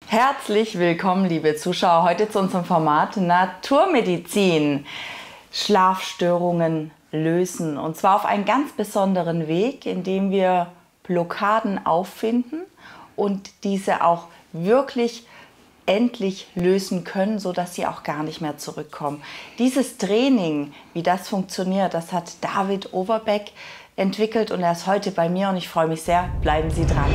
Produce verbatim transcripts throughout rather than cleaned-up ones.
Herzlich willkommen, liebe Zuschauer, heute zu unserem Format Naturmedizin. Schlafstörungen lösen, und zwar auf einen ganz besonderen Weg, indem wir Blockaden auffinden und diese auch wirklich endlich lösen können, sodass sie auch gar nicht mehr zurückkommen. Dieses Training, wie das funktioniert, das hat David Overbeck entwickelt und er ist heute bei mir und ich freue mich sehr. Bleiben Sie dran.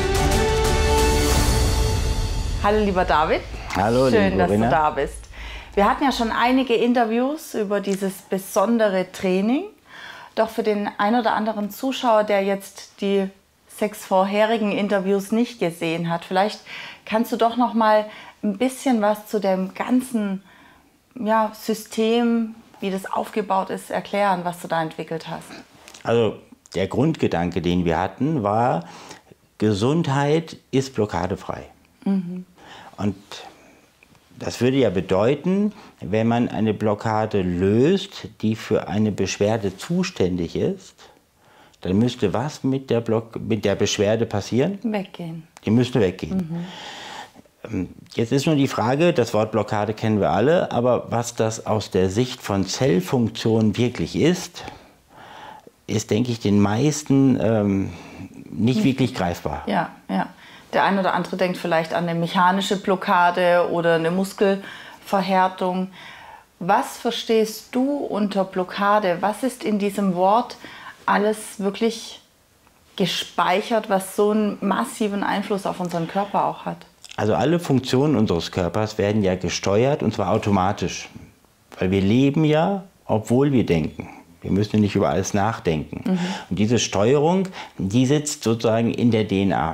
Hallo lieber David. Hallo, schön, dass Corinna. du da bist. Wir hatten ja schon einige Interviews über dieses besondere Training. Doch für den ein oder anderen Zuschauer, der jetzt die sechs vorherigen Interviews nicht gesehen hat, vielleicht kannst du doch noch mal ein bisschen was zu dem ganzen ja, System, wie das aufgebaut ist, erklären, was du da entwickelt hast. Also der Grundgedanke, den wir hatten, war, Gesundheit ist blockadefrei. Mhm. Und das würde ja bedeuten, wenn man eine Blockade löst, die für eine Beschwerde zuständig ist, dann müsste was mit der, Block mit der Beschwerde passieren? Weggehen. Die müsste weggehen. Mhm. Jetzt ist nur die Frage, das Wort Blockade kennen wir alle, aber was das aus der Sicht von Zellfunktion wirklich ist, ist, denke ich, den meisten ähm, nicht wirklich greifbar. Ja, ja. Der eine oder andere denkt vielleicht an eine mechanische Blockade oder eine Muskelverhärtung. Was verstehst du unter Blockade? Was ist in diesem Wort alles wirklich gespeichert, was so einen massiven Einfluss auf unseren Körper auch hat? Also alle Funktionen unseres Körpers werden ja gesteuert, und zwar automatisch. Weil wir leben ja, obwohl wir denken. Wir müssen nicht über alles nachdenken. Mhm. Und diese Steuerung, die sitzt sozusagen in der D N A.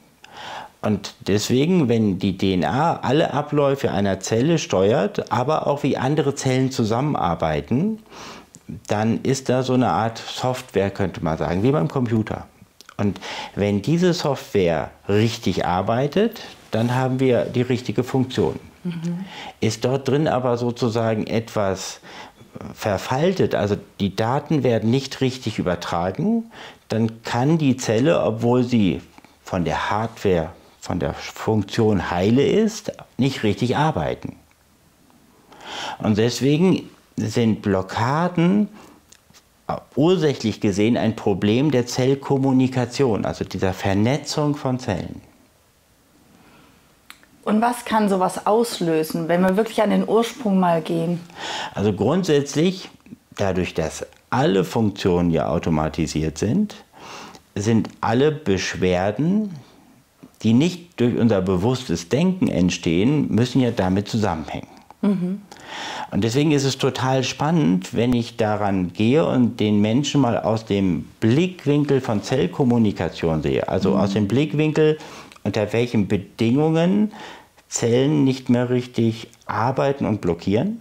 Und deswegen, wenn die D N A alle Abläufe einer Zelle steuert, aber auch wie andere Zellen zusammenarbeiten, dann ist da so eine Art Software, könnte man sagen, wie beim Computer. Und wenn diese Software richtig arbeitet, dann haben wir die richtige Funktion. Mhm. Ist dort drin aber sozusagen etwas verfaltet, also die Daten werden nicht richtig übertragen, dann kann die Zelle, obwohl sie von der Hardware, von der Funktion heile ist, nicht richtig arbeiten. Und deswegen sind Blockaden ursächlich gesehen ein Problem der Zellkommunikation, also dieser Vernetzung von Zellen. Und was kann sowas auslösen, wenn wir wirklich an den Ursprung mal gehen? Also grundsätzlich, dadurch, dass alle Funktionen ja automatisiert sind, sind alle Beschwerden, die nicht durch unser bewusstes Denken entstehen, müssen ja damit zusammenhängen. Mhm. Und deswegen ist es total spannend, wenn ich daran gehe und den Menschen mal aus dem Blickwinkel von Zellkommunikation sehe. Also mhm. aus dem Blickwinkel, unter welchen Bedingungen Zellen nicht mehr richtig arbeiten und blockieren.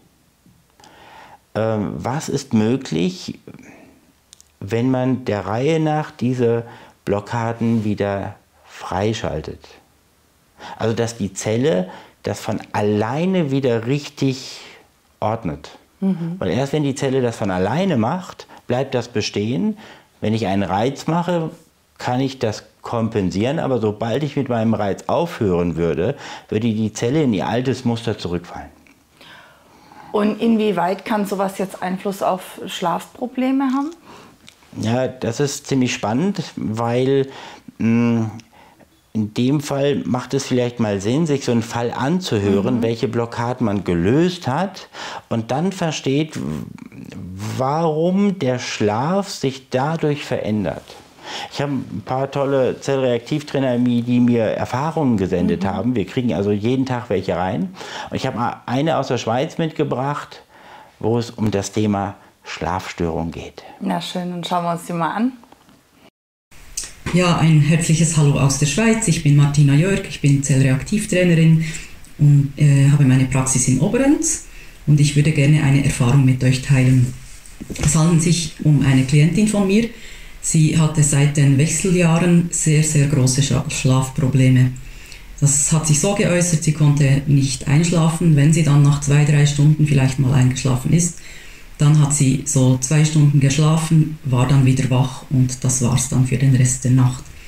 Ähm, was ist möglich, wenn man der Reihe nach diese Blockaden wieder freischaltet? Also dass die Zelle das von alleine wieder richtig ordnet. Mhm. Weil erst wenn die Zelle das von alleine macht, bleibt das bestehen. Wenn ich einen Reiz mache, kann ich das kompensieren, aber sobald ich mit meinem Reiz aufhören würde, würde die Zelle in ihr altes Muster zurückfallen. Und inwieweit kann sowas jetzt Einfluss auf Schlafprobleme haben? Ja, das ist ziemlich spannend, weil mh, in dem Fall macht es vielleicht mal Sinn, sich so einen Fall anzuhören, mhm. welche Blockaden man gelöst hat und dann versteht, warum der Schlaf sich dadurch verändert. Ich habe ein paar tolle Zellreaktivtrainer, die mir Erfahrungen gesendet mhm. haben. Wir kriegen also jeden Tag welche rein. Und ich habe eine aus der Schweiz mitgebracht, wo es um das Thema Schlafstörung geht. Na schön, dann schauen wir uns die mal an. Ja, ein herzliches Hallo aus der Schweiz. Ich bin Martina Jörg, ich bin Zellreaktivtrainerin und äh, habe meine Praxis in Oberenz. Und ich würde gerne eine Erfahrung mit euch teilen. Es handelt sich um eine Klientin von mir. Sie hatte seit den Wechseljahren sehr, sehr große Schlafprobleme. Das hat sich so geäußert, sie konnte nicht einschlafen. Wenn sie dann nach zwei, drei Stunden vielleicht mal eingeschlafen ist, dann hat sie so zwei Stunden geschlafen, war dann wieder wach und das war es dann für den Rest der Nacht.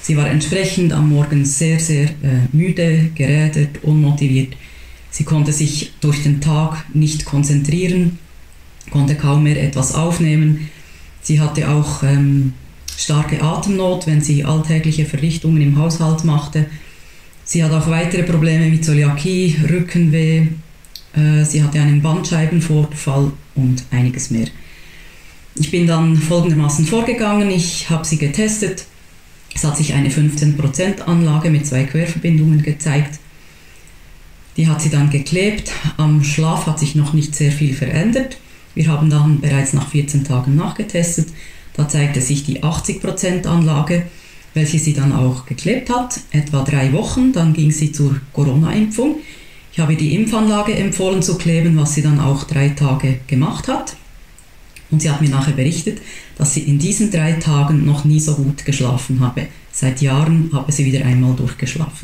Sie war entsprechend am Morgen sehr, sehr äh, müde, gerädert, unmotiviert. Sie konnte sich durch den Tag nicht konzentrieren, konnte kaum mehr etwas aufnehmen. Sie hatte auch ähm, starke Atemnot, wenn sie alltägliche Verrichtungen im Haushalt machte. Sie hat auch weitere Probleme wie Zöliakie, Rückenweh. Äh, sie hatte einen Bandscheibenvorfall und einiges mehr. Ich bin dann folgendermaßen vorgegangen. Ich habe sie getestet. Es hat sich eine fünfzehn Prozent Anlage mit zwei Querverbindungen gezeigt. Die hat sie dann geklebt. Am Schlaf hat sich noch nicht sehr viel verändert. Wir haben dann bereits nach vierzehn Tagen nachgetestet. Da zeigte sich die achtzig Prozent Anlage, welche sie dann auch geklebt hat. Etwa drei Wochen, dann ging sie zur Corona-Impfung. Ich habe die Impfanlage empfohlen zu kleben, was sie dann auch drei Tage gemacht hat. Und sie hat mir nachher berichtet, dass sie in diesen drei Tagen noch nie so gut geschlafen habe. Seit Jahren habe sie wieder einmal durchgeschlafen.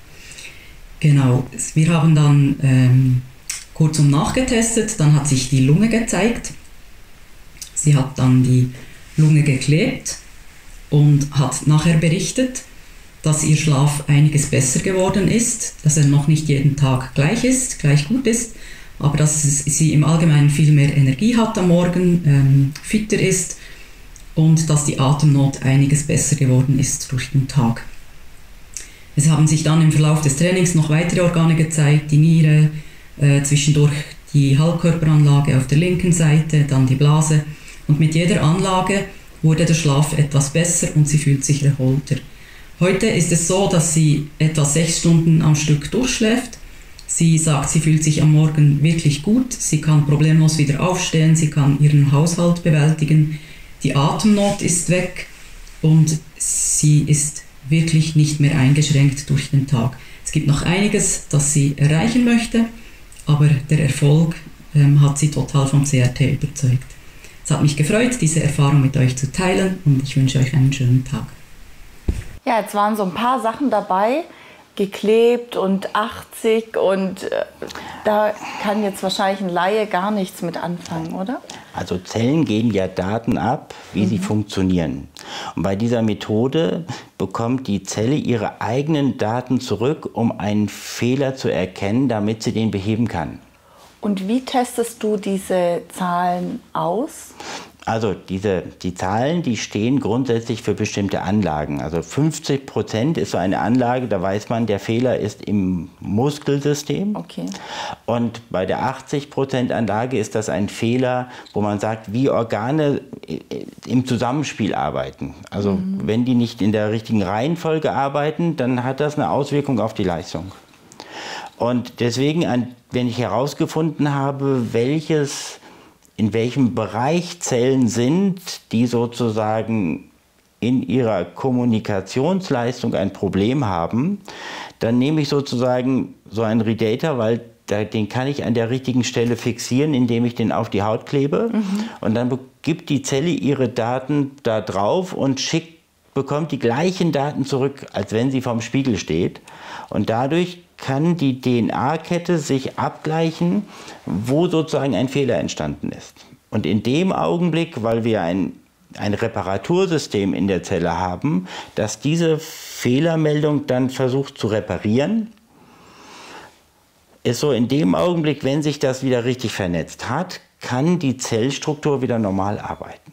Genau, wir haben dann ähm, kurzum nachgetestet, dann hat sich die Lunge gezeigt. Sie hat dann die Lunge geklebt und hat nachher berichtet, dass ihr Schlaf einiges besser geworden ist, dass er noch nicht jeden Tag gleich ist, gleich gut ist, aber dass sie im Allgemeinen viel mehr Energie hat am Morgen, ähm, fitter ist und dass die Atemnot einiges besser geworden ist durch den Tag. Es haben sich dann im Verlauf des Trainings noch weitere Organe gezeigt, die Niere, äh, zwischendurch die Halbkörperanlage auf der linken Seite, dann die Blase, und mit jeder Anlage wurde der Schlaf etwas besser und sie fühlt sich erholter. Heute ist es so, dass sie etwa sechs Stunden am Stück durchschläft. Sie sagt, sie fühlt sich am Morgen wirklich gut, sie kann problemlos wieder aufstehen, sie kann ihren Haushalt bewältigen, die Atemnot ist weg und sie ist wirklich nicht mehr eingeschränkt durch den Tag. Es gibt noch einiges, das sie erreichen möchte, aber der Erfolg ähm, hat sie total vom C R T überzeugt. Es hat mich gefreut, diese Erfahrung mit euch zu teilen, und ich wünsche euch einen schönen Tag. Ja, jetzt waren so ein paar Sachen dabei, geklebt und achtzig, und äh, da kann jetzt wahrscheinlich ein Laie gar nichts mit anfangen, oder? Also Zellen geben ja Daten ab, wie mhm. sie funktionieren. Und bei dieser Methode bekommt die Zelle ihre eigenen Daten zurück, um einen Fehler zu erkennen, damit sie den beheben kann. Und wie testest du diese Zahlen aus? Also diese, die Zahlen, die stehen grundsätzlich für bestimmte Anlagen. Also fünfzig Prozent ist so eine Anlage, da weiß man, der Fehler ist im Muskelsystem. Okay. Und bei der achtzig Prozent Anlage ist das ein Fehler, wo man sagt, wie Organe im Zusammenspiel arbeiten. Also mhm. wenn die nicht in der richtigen Reihenfolge arbeiten, dann hat das eine Auswirkung auf die Leistung. Und deswegen, wenn ich herausgefunden habe, welches, in welchem Bereich Zellen sind, die sozusagen in ihrer Kommunikationsleistung ein Problem haben, dann nehme ich sozusagen so einen Redater, weil den kann ich an der richtigen Stelle fixieren, indem ich den auf die Haut klebe. Mhm. Und dann gibt die Zelle ihre Daten da drauf und schickt, bekommt die gleichen Daten zurück, als wenn sie vorm Spiegel steht. Und dadurch kann die D N A-Kette sich abgleichen, wo sozusagen ein Fehler entstanden ist. Und in dem Augenblick, weil wir ein, ein Reparatursystem in der Zelle haben, das diese Fehlermeldung dann versucht zu reparieren, ist so in dem Augenblick, wenn sich das wieder richtig vernetzt hat, kann die Zellstruktur wieder normal arbeiten.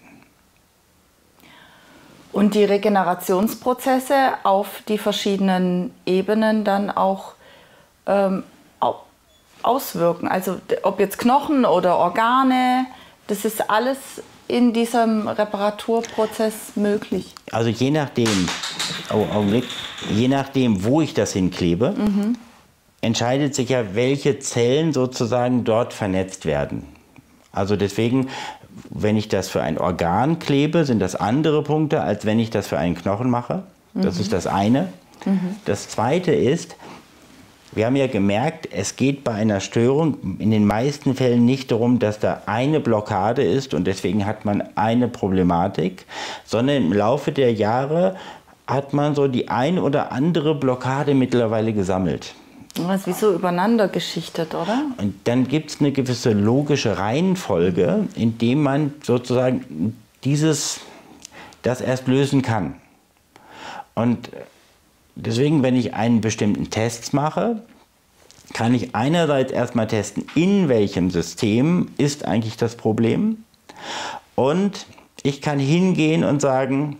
Und die Regenerationsprozesse auf die verschiedenen Ebenen dann auch ähm, auswirken. Also ob jetzt Knochen oder Organe, das ist alles in diesem Reparaturprozess möglich. Also je nachdem, oh, Augenblick, je nachdem, wo ich das hinklebe, mhm. entscheidet sich ja, welche Zellen sozusagen dort vernetzt werden. Also deswegen, wenn ich das für ein Organ klebe, sind das andere Punkte, als wenn ich das für einen Knochen mache. Das mhm. ist das eine. Mhm. Das zweite ist, wir haben ja gemerkt, es geht bei einer Störung in den meisten Fällen nicht darum, dass da eine Blockade ist und deswegen hat man eine Problematik, sondern im Laufe der Jahre hat man so die ein oder andere Blockade mittlerweile gesammelt. Das ist wie so übereinander geschichtet, oder? Und dann gibt es eine gewisse logische Reihenfolge, indem man sozusagen dieses, das erst lösen kann. Und deswegen, wenn ich einen bestimmten Test mache, kann ich einerseits erstmal testen, in welchem System ist eigentlich das Problem. Und ich kann hingehen und sagen,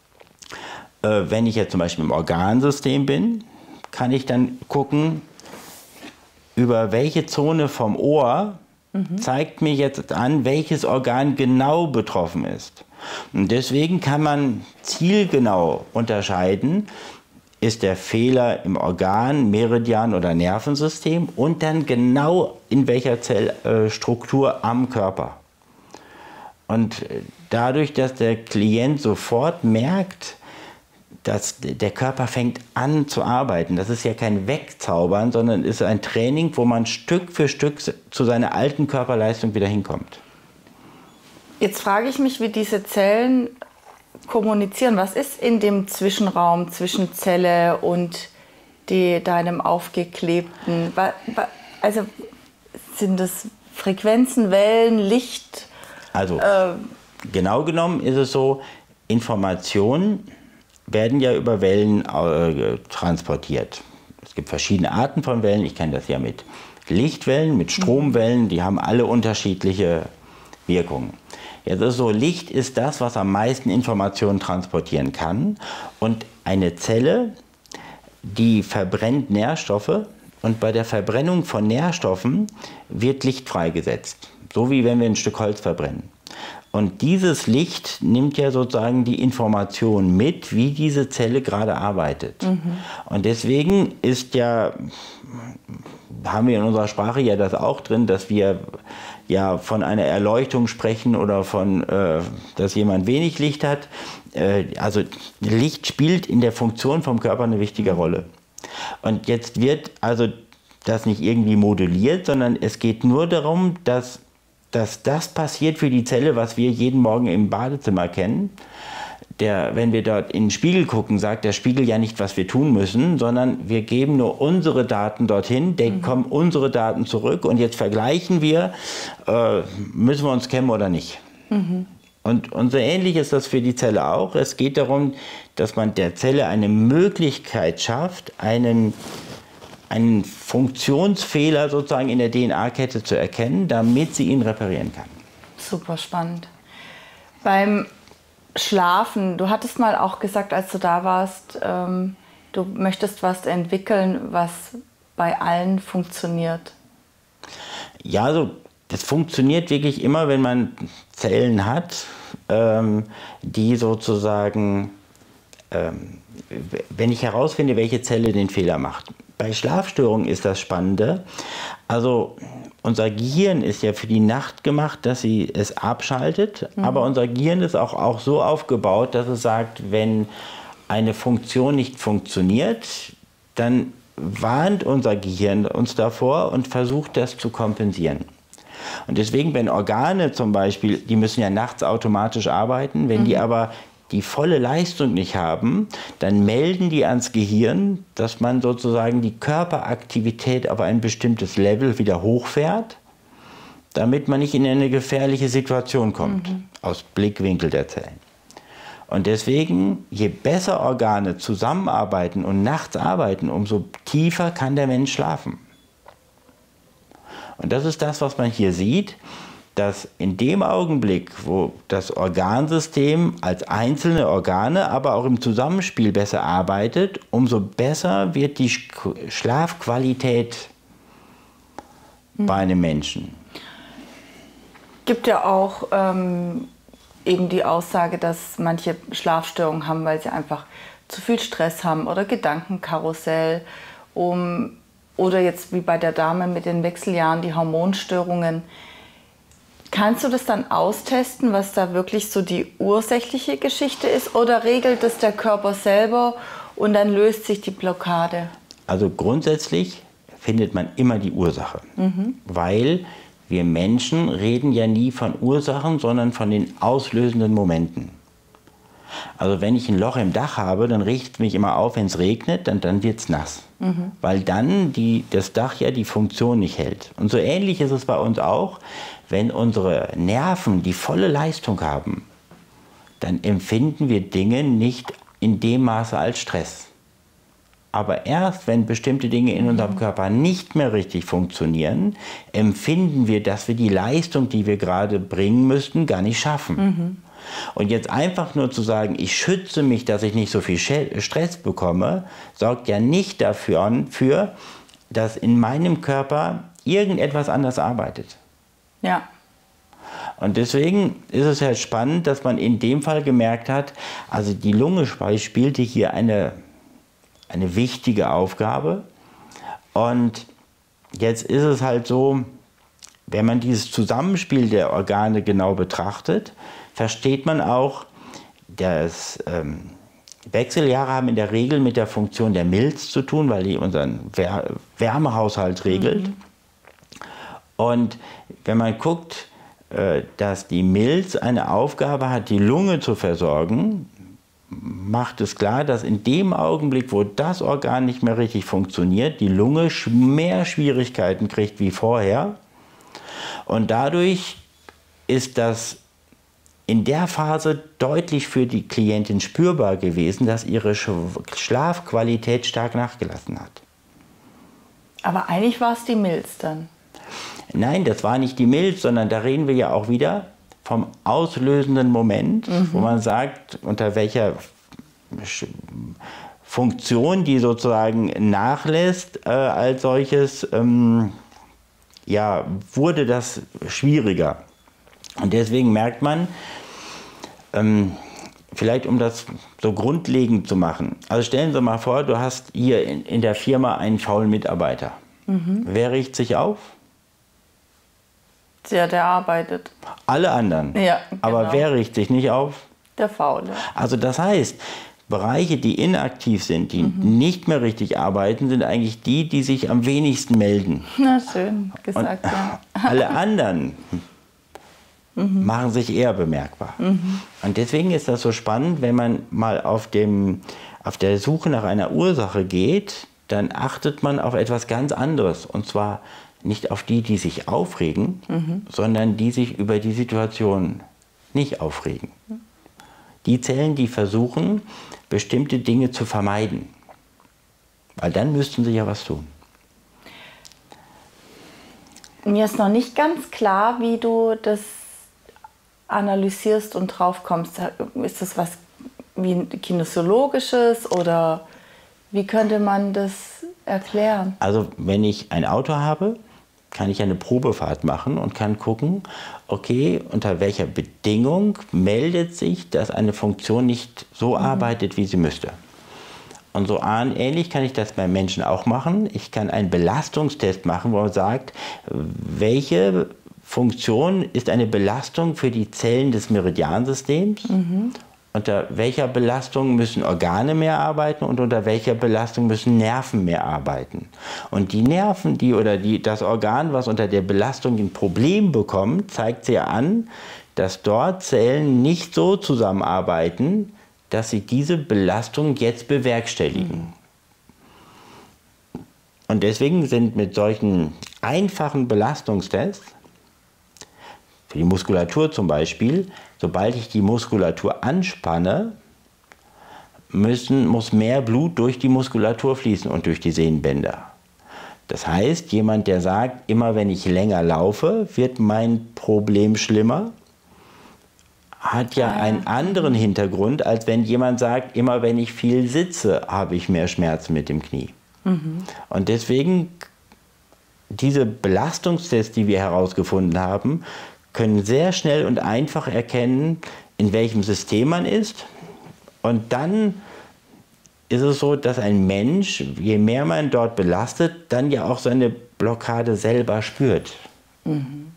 äh, wenn ich jetzt zum Beispiel im Organsystem bin, kann ich dann gucken, über welche Zone vom Ohr mhm. zeigt mir jetzt an, welches Organ genau betroffen ist. Und deswegen kann man zielgenau unterscheiden, ist der Fehler im Organ, Meridian oder Nervensystem und dann genau in welcher Zellstruktur am Körper. Und dadurch, dass der Klient sofort merkt, dass der Körper fängt an zu arbeiten, das ist ja kein Wegzaubern, sondern ist ein Training, wo man Stück für Stück zu seiner alten Körperleistung wieder hinkommt. Jetzt frage ich mich, wie diese Zellen kommunizieren. Was ist in dem Zwischenraum zwischen Zelle und die, deinem aufgeklebten? Also sind das Frequenzen, Wellen, Licht? Also äh, genau genommen ist es so, Informationen werden ja über Wellen äh, transportiert. Es gibt verschiedene Arten von Wellen. Ich kenne das ja mit Lichtwellen, mit Stromwellen. Die haben alle unterschiedliche Wirkungen. Jetzt ist so, Licht ist das, was am meisten Informationen transportieren kann. Und eine Zelle, die verbrennt Nährstoffe. Und bei der Verbrennung von Nährstoffen wird Licht freigesetzt. So wie wenn wir ein Stück Holz verbrennen. Und dieses Licht nimmt ja sozusagen die Information mit, wie diese Zelle gerade arbeitet. Mhm. Und deswegen ist ja, haben wir in unserer Sprache ja das auch drin, dass wir ja von einer Erleuchtung sprechen oder von, äh, dass jemand wenig Licht hat. Äh, also Licht spielt in der Funktion vom Körper eine wichtige Rolle. Und jetzt wird also das nicht irgendwie modelliert, sondern es geht nur darum, dass dass das passiert für die Zelle, was wir jeden Morgen im Badezimmer kennen. Der, wenn wir dort in den Spiegel gucken, sagt der Spiegel ja nicht, was wir tun müssen, sondern wir geben nur unsere Daten dorthin, dann mhm. kommen unsere Daten zurück und jetzt vergleichen wir, äh, müssen wir uns kämmen oder nicht. Mhm. Und, und so ähnlich ist das für die Zelle auch. Es geht darum, dass man der Zelle eine Möglichkeit schafft, einen einen Funktionsfehler sozusagen in der D N A-Kette zu erkennen, damit sie ihn reparieren kann. Super spannend. Beim Schlafen, du hattest mal auch gesagt, als du da warst, ähm, du möchtest was entwickeln, was bei allen funktioniert. Ja, also das funktioniert wirklich immer, wenn man Zellen hat, ähm, die sozusagen, ähm, wenn ich herausfinde, welche Zelle den Fehler macht. Bei Schlafstörungen ist das Spannende. Also unser Gehirn ist ja für die Nacht gemacht, dass sie es abschaltet. Mhm. Aber unser Gehirn ist auch, auch so aufgebaut, dass es sagt, wenn eine Funktion nicht funktioniert, dann warnt unser Gehirn uns davor und versucht, das zu kompensieren. Und deswegen, wenn Organe zum Beispiel, die müssen ja nachts automatisch arbeiten, wenn mhm. die aber die volle Leistung nicht haben, dann melden die ans Gehirn, dass man sozusagen die Körperaktivität auf ein bestimmtes Level wieder hochfährt, damit man nicht in eine gefährliche Situation kommt, mhm. aus Blickwinkel der Zellen. Und deswegen, je besser Organe zusammenarbeiten und nachts arbeiten, umso tiefer kann der Mensch schlafen. Und das ist das, was man hier sieht, dass in dem Augenblick, wo das Organsystem als einzelne Organe, aber auch im Zusammenspiel besser arbeitet, umso besser wird die Schlafqualität mhm. bei einem Menschen. Gibt ja auch ähm, eben die Aussage, dass manche Schlafstörungen haben, weil sie einfach zu viel Stress haben oder Gedankenkarussell, um, oder jetzt wie bei der Dame mit den Wechseljahren die Hormonstörungen. Kannst du das dann austesten, was da wirklich so die ursächliche Geschichte ist, oder regelt das der Körper selber und dann löst sich die Blockade? Also grundsätzlich findet man immer die Ursache, mhm. weil wir Menschen reden ja nie von Ursachen, sondern von den auslösenden Momenten. Also wenn ich ein Loch im Dach habe, dann regt es mich immer auf, wenn es regnet, dann, dann wird es nass. Mhm. Weil dann die, das Dach ja die Funktion nicht hält. Und so ähnlich ist es bei uns auch, wenn unsere Nerven die volle Leistung haben, dann empfinden wir Dinge nicht in dem Maße als Stress. Aber erst wenn bestimmte Dinge in unserem Körper nicht mehr richtig funktionieren, empfinden wir, dass wir die Leistung, die wir gerade bringen müssten, gar nicht schaffen. Mhm. Und jetzt einfach nur zu sagen, ich schütze mich, dass ich nicht so viel Stress bekomme, sorgt ja nicht dafür, für, dass in meinem Körper irgendetwas anders arbeitet. Ja. Und deswegen ist es halt spannend, dass man in dem Fall gemerkt hat, also die Lunge spielte hier eine, eine wichtige Aufgabe. Und jetzt ist es halt so, wenn man dieses Zusammenspiel der Organe genau betrachtet, versteht man auch, dass ähm, Wechseljahre haben in der Regel mit der Funktion der Milz zu tun, weil die unseren Wär Wärmehaushalt regelt. Mhm. Und wenn man guckt, äh, dass die Milz eine Aufgabe hat, die Lunge zu versorgen, macht es klar, dass in dem Augenblick, wo das Organ nicht mehr richtig funktioniert, die Lunge mehr Schwierigkeiten kriegt wie vorher. Und dadurch ist das in der Phase deutlich für die Klientin spürbar gewesen, dass ihre Schlafqualität stark nachgelassen hat. Aber eigentlich war es die Milz dann? Nein, das war nicht die Milz, sondern da reden wir ja auch wieder vom auslösenden Moment, mhm. wo man sagt, unter welcher Funktion die sozusagen nachlässt äh, als solches, ähm, ja, wurde das schwieriger. Und deswegen merkt man, ähm, vielleicht um das so grundlegend zu machen, also stellen Sie mal vor, du hast hier in, in der Firma einen faulen Mitarbeiter. Mhm. Wer riecht sich auf? Der, der arbeitet. Alle anderen. Ja, genau. Aber wer riecht sich nicht auf? Der Faule. Also das heißt, Bereiche, die inaktiv sind, die mhm. nicht mehr richtig arbeiten, sind eigentlich die, die sich am wenigsten melden. Na, schön gesagt, und ja. Alle anderen mhm. machen sich eher bemerkbar. Mhm. Und deswegen ist das so spannend, wenn man mal auf, dem, auf der Suche nach einer Ursache geht, dann achtet man auf etwas ganz anderes. Und zwar nicht auf die, die sich aufregen, mhm. sondern die sich über die Situation nicht aufregen. Die Zellen, die versuchen, bestimmte Dinge zu vermeiden. Weil dann müssten sie ja was tun. Mir ist noch nicht ganz klar, wie du das analysierst und drauf kommst. Ist das was wie ein kinesiologisches oder wie könnte man das erklären? Also wenn ich ein Auto habe, kann ich eine Probefahrt machen und kann gucken, okay, unter welcher Bedingung meldet sich, dass eine Funktion nicht so mhm. arbeitet, wie sie müsste. Und so ähnlich kann ich das beim Menschen auch machen. Ich kann einen Belastungstest machen, wo man sagt, welche Funktion ist eine Belastung für die Zellen des Meridiansystems, mhm. unter welcher Belastung müssen Organe mehr arbeiten und unter welcher Belastung müssen Nerven mehr arbeiten. Und die Nerven, die oder die, das Organ, was unter der Belastung ein Problem bekommt, zeigt sehr an, dass dort Zellen nicht so zusammenarbeiten, dass sie diese Belastung jetzt bewerkstelligen. Mhm. Und deswegen sind mit solchen einfachen Belastungstests, für die Muskulatur zum Beispiel, sobald ich die Muskulatur anspanne, müssen, muss mehr Blut durch die Muskulatur fließen und durch die Sehnenbänder. Das heißt, jemand, der sagt, immer wenn ich länger laufe, wird mein Problem schlimmer, hat ja einen anderen Hintergrund, als wenn jemand sagt, immer wenn ich viel sitze, habe ich mehr Schmerzen mit dem Knie. Mhm. Und deswegen, diese Belastungstests, die wir herausgefunden haben, können sehr schnell und einfach erkennen, in welchem System man ist. Und dann ist es so, dass ein Mensch, je mehr man dort belastet, dann ja auch seine Blockade selber spürt. Mhm.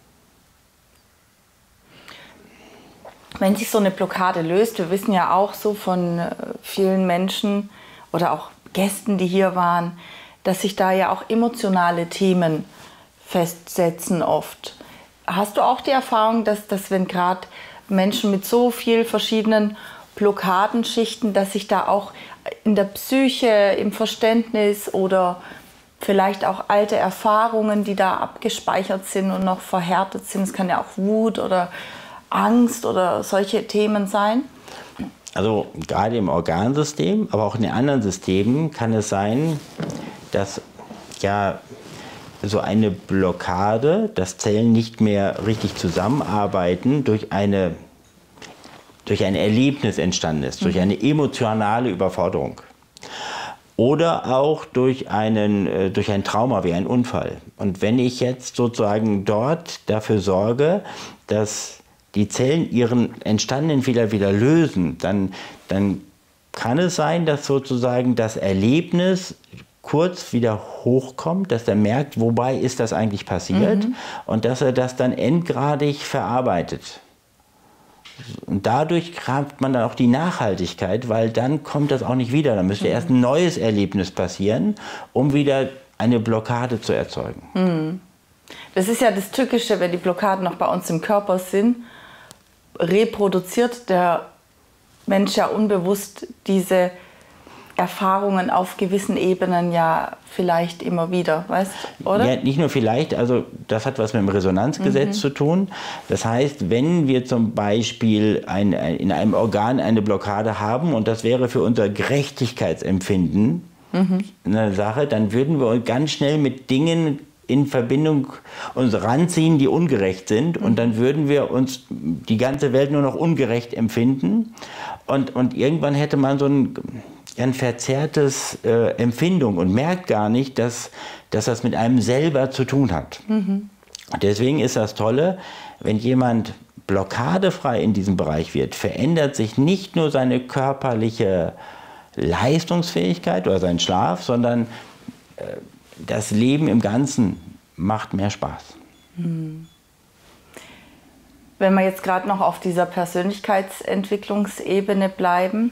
Wenn sich so eine Blockade löst, wir wissen ja auch so von vielen Menschen oder auch Gästen, die hier waren, dass sich da ja auch emotionale Themen festsetzen oft. Hast du auch die Erfahrung, dass, dass wenn gerade Menschen mit so vielen verschiedenen Blockadenschichten, dass sich da auch in der Psyche, im Verständnis oder vielleicht auch alte Erfahrungen, die da abgespeichert sind und noch verhärtet sind, es kann ja auch Wut oder Angst oder solche Themen sein? Also gerade im Organsystem, aber auch in den anderen Systemen kann es sein, dass ja so eine Blockade, dass Zellen nicht mehr richtig zusammenarbeiten, durch eine, durch ein Erlebnis entstanden ist, durch eine emotionale Überforderung. Oder auch durch, einen, durch ein Trauma wie ein Unfall. Und wenn ich jetzt sozusagen dort dafür sorge, dass die Zellen ihren entstandenen Fehler wieder lösen, dann, dann kann es sein, dass sozusagen das Erlebnis kurz wieder hochkommt, dass er merkt, wobei ist das eigentlich passiert, mhm. und dass er das dann endgradig verarbeitet. Und dadurch hat man dann auch die Nachhaltigkeit, weil dann kommt das auch nicht wieder. Dann müsste mhm. erst ein neues Erlebnis passieren, um wieder eine Blockade zu erzeugen. Mhm. Das ist ja das Tückische, wenn die Blockaden noch bei uns im Körper sind, reproduziert der Mensch ja unbewusst diese Erfahrungen auf gewissen Ebenen ja vielleicht immer wieder, weißt du, oder? Ja, nicht nur vielleicht, also das hat was mit dem Resonanzgesetz mhm. zu tun. Das heißt, wenn wir zum Beispiel ein, ein, in einem Organ eine Blockade haben, und das wäre für unser Gerechtigkeitsempfinden mhm. eine Sache, dann würden wir uns ganz schnell mit Dingen in Verbindung uns ranziehen, die ungerecht sind, mhm. und dann würden wir uns die ganze Welt nur noch ungerecht empfinden, und, und irgendwann hätte man so ein ein verzerrtes äh, Empfindung und merkt gar nicht, dass, dass das mit einem selber zu tun hat. Mhm. Deswegen ist das Tolle, wenn jemand blockadefrei in diesem Bereich wird, verändert sich nicht nur seine körperliche Leistungsfähigkeit oder sein Schlaf, sondern äh, das Leben im Ganzen macht mehr Spaß. Mhm. Wenn wir jetzt gerade noch auf dieser Persönlichkeitsentwicklungsebene bleiben,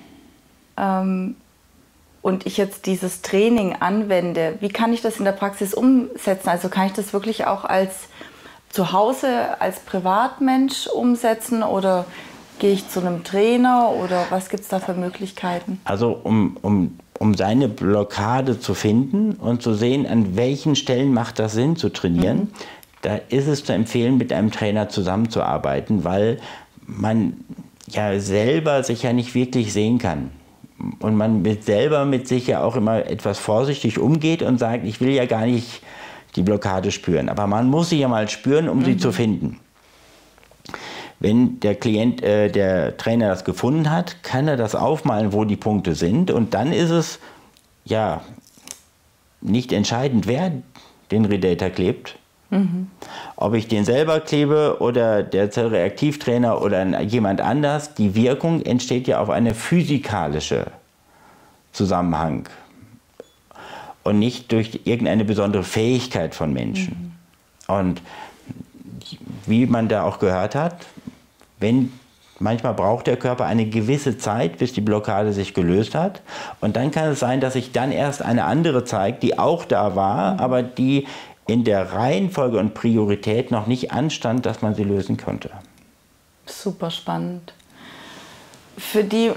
und ich jetzt dieses Training anwende, wie kann ich das in der Praxis umsetzen? Also kann ich das wirklich auch als zu Hause, als Privatmensch umsetzen, oder gehe ich zu einem Trainer, oder was gibt es da für Möglichkeiten? Also um, um, um seine Blockade zu finden und zu sehen, an welchen Stellen macht das Sinn zu trainieren, mhm. da ist es zu empfehlen, mit einem Trainer zusammenzuarbeiten, weil man ja selber sich ja nicht wirklich sehen kann. Und man mit selber mit sich ja auch immer etwas vorsichtig umgeht und sagt, ich will ja gar nicht die Blockade spüren. Aber man muss sie ja mal spüren, um mhm. sie zu finden. Wenn der Klient, äh, der Trainer das gefunden hat, kann er das aufmalen, wo die Punkte sind. Und dann ist es ja nicht entscheidend, wer den Redator klebt. Mhm. Ob ich den selber klebe oder der Zellreaktivtrainer oder jemand anders, die Wirkung entsteht ja auf eine physikalische Zusammenhang und nicht durch irgendeine besondere Fähigkeit von Menschen. Mhm. Und wie man da auch gehört hat, wenn manchmal braucht der Körper eine gewisse Zeit, bis die Blockade sich gelöst hat, und dann kann es sein, dass sich dann erst eine andere zeigt, die auch da war, mhm. aber die in der Reihenfolge und Priorität noch nicht anstand, dass man sie lösen konnte. Super spannend. Für die,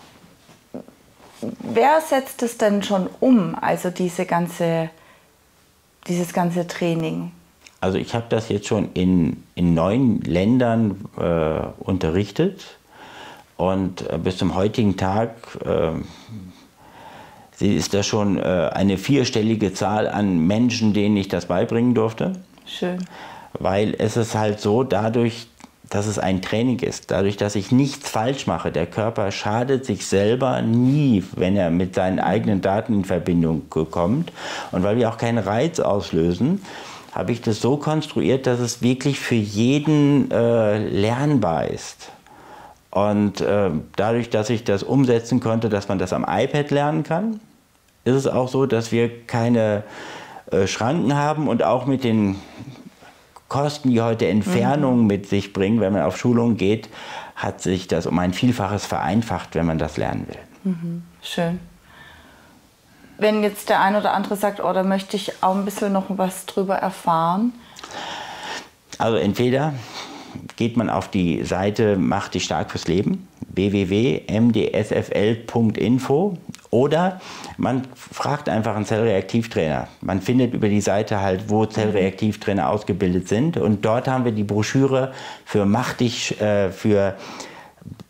wer setzt es denn schon um, also diese ganze, dieses ganze Training? Also ich habe das jetzt schon in, in neun Ländern äh, unterrichtet, und äh, bis zum heutigen Tag äh, ist das schon äh, eine vierstellige Zahl an Menschen, denen ich das beibringen durfte. Schön. Weil es ist halt so, dadurch, dass es ein Training ist, dadurch, dass ich nichts falsch mache, der Körper schadet sich selber nie, wenn er mit seinen eigenen Daten in Verbindung kommt. Und weil wir auch keinen Reiz auslösen, habe ich das so konstruiert, dass es wirklich für jeden äh, lernbar ist. Und äh, dadurch, dass ich das umsetzen konnte, dass man das am iPad lernen kann, ist es auch so, dass wir keine äh, Schranken haben, und auch mit den Kosten, die heute Entfernungen mhm. mit sich bringen, wenn man auf Schulungen geht, hat sich das um ein Vielfaches vereinfacht, wenn man das lernen will. Mhm. Schön. Wenn jetzt der ein oder andere sagt, oh, da möchte ich auch ein bisschen noch was drüber erfahren. Also entweder geht man auf die Seite Mach dich stark fürs Leben, w w w punkt m d s f l punkt info, oder man fragt einfach einen Zellreaktivtrainer. Man findet über die Seite halt, wo Zellreaktivtrainer ausgebildet sind, und dort haben wir die Broschüre für Mach dich, äh, für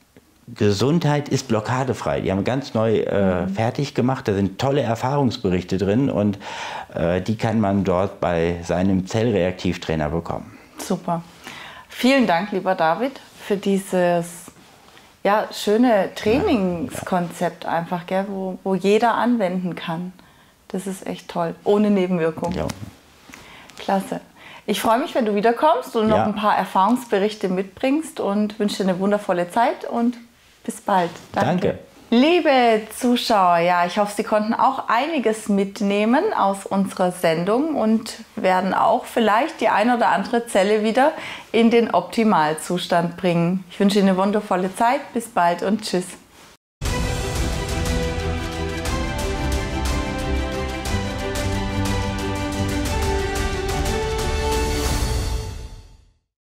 Gesundheit ist blockadefrei. Die haben ganz neu äh, fertig gemacht. Da sind tolle Erfahrungsberichte drin und äh, die kann man dort bei seinem Zellreaktivtrainer bekommen. Super. Vielen Dank, lieber David, für dieses ja, schöne Trainingskonzept einfach, gell, wo, wo jeder anwenden kann. Das ist echt toll, ohne Nebenwirkung. Ja. Klasse. Ich freue mich, wenn du wiederkommst und noch Ja. ein paar Erfahrungsberichte mitbringst und wünsche dir eine wundervolle Zeit und bis bald. Danke. Danke. Liebe Zuschauer, ja, ich hoffe, Sie konnten auch einiges mitnehmen aus unserer Sendung und werden auch vielleicht die ein oder andere Zelle wieder in den Optimalzustand bringen. Ich wünsche Ihnen eine wundervolle Zeit. Bis bald und tschüss.